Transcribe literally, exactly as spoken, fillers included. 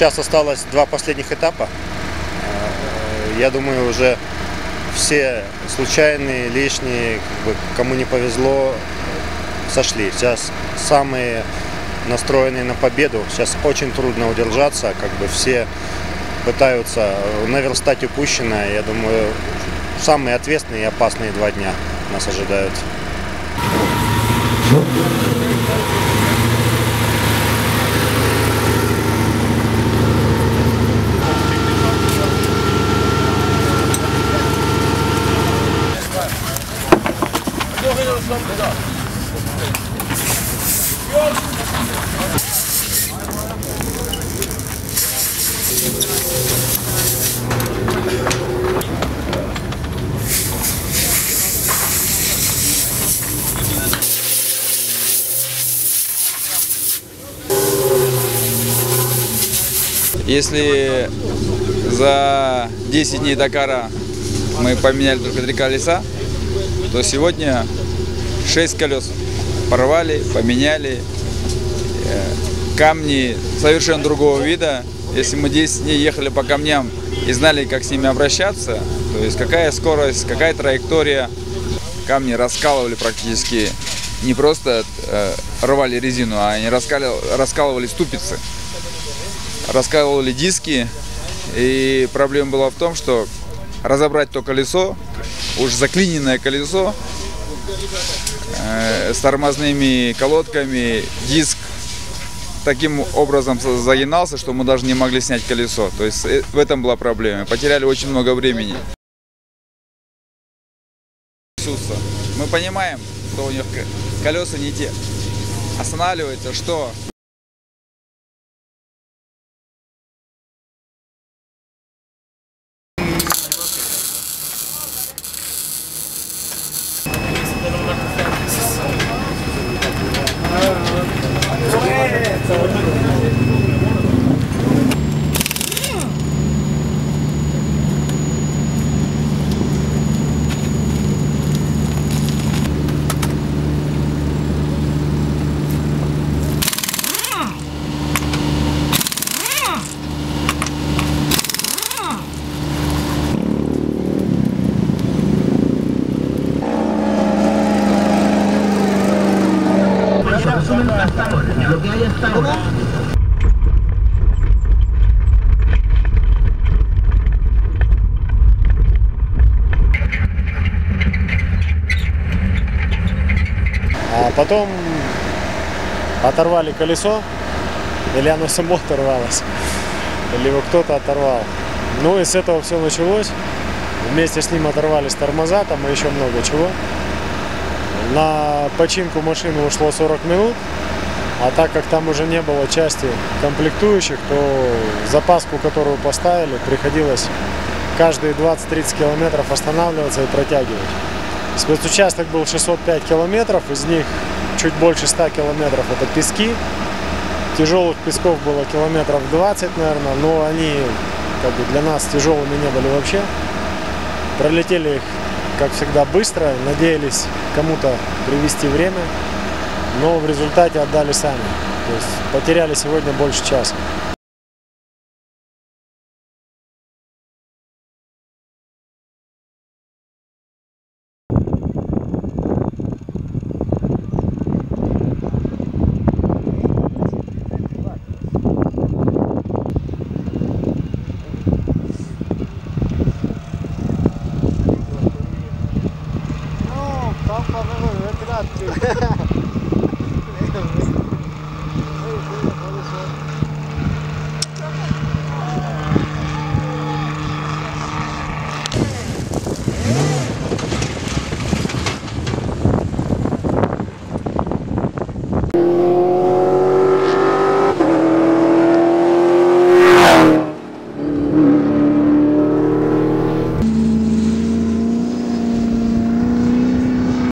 Сейчас осталось два последних этапа. Я думаю, уже все случайные, лишние, как бы, кому не повезло, сошли. Сейчас самые настроенные на победу. Сейчас очень трудно удержаться. Как бы все пытаются наверстать упущенное. Я думаю, самые ответственные и опасные два дня нас ожидают. Если за десять дней Дакара мы поменяли только три колеса, то сегодня шесть колес порвали, поменяли. Камни совершенно другого вида. Если мы десять дней ехали по камням и знали, как с ними обращаться, то есть какая скорость, какая траектория, камни раскалывали практически, не просто э, рвали резину, а они раскалывали, раскалывали ступицы, раскалывали диски. И проблема была в том, что разобрать то колесо, уж заклиненное колесо, э, с тормозными колодками, диск таким образом загинался, что мы даже не могли снять колесо. То есть в этом была проблема. Потеряли очень много времени. Мы понимаем, что у них колеса не те. Останавливается, что... Lo que hay hasta ahora. А потом оторвали колесо, или оно само оторвалось, или его кто-то оторвал. Ну и с этого все началось. Вместе с ним оторвались тормоза, там и еще много чего. На починку машины ушло сорок минут, а так как там уже не было части комплектующих, то запаску, которую поставили, приходилось каждые двадцать-тридцать километров останавливаться и протягивать. Спецучасток был шестьсот пять километров, из них чуть больше ста километров это пески. Тяжелых песков было километров двадцать, наверное, но они как бы для нас тяжелыми не были вообще. Пролетели их, как всегда, быстро, надеялись кому-то привести время, но в результате отдали сами. То есть потеряли сегодня больше часа. Ну, там, по-моему, вентиляция.